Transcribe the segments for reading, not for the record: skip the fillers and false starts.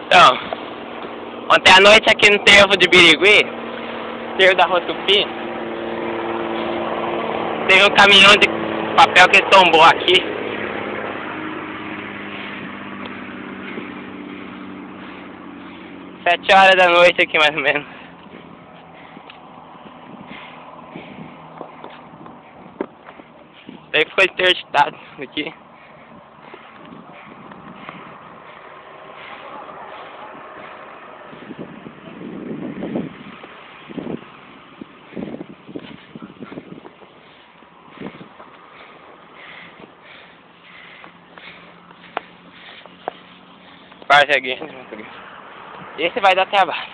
Então, ontem à noite aqui no Trevo de Birigui, Trevo da Rua Tupi, teve um caminhão de papel que tombou aqui. Sete horas da noite aqui mais ou menos. Daí ficou interditado aqui. Quase aqui. Esse vai dar trabalho.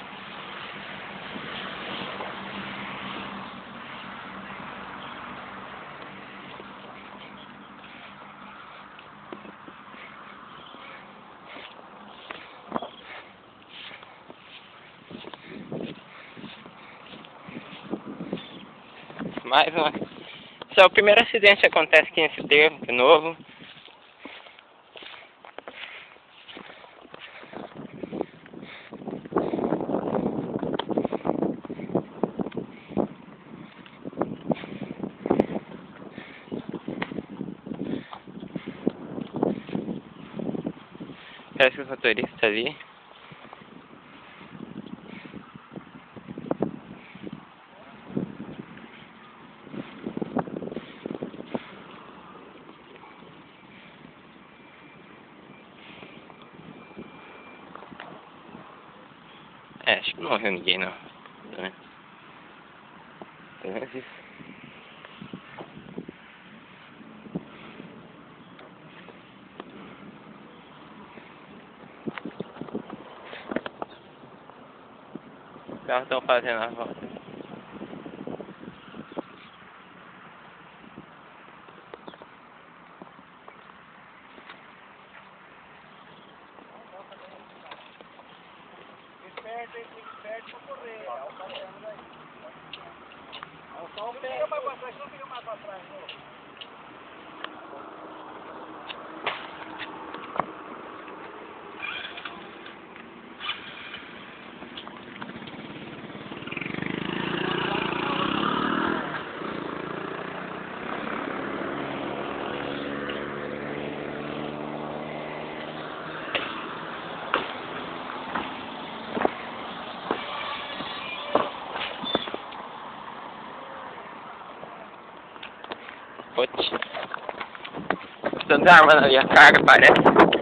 Mais uma. Esse é o primeiro acidente que acontece aqui nesse trevo, de novo. Parece que o motorista ali. Acho que não morreu ninguém não. Pelo menos isso. Os carros estão fazendo a volta. Perde pra correr. Olha o passando aí. Só o pé. Não fica mais pra trás, não fica mais pra trás. Estão desarmando ali a carga, parece.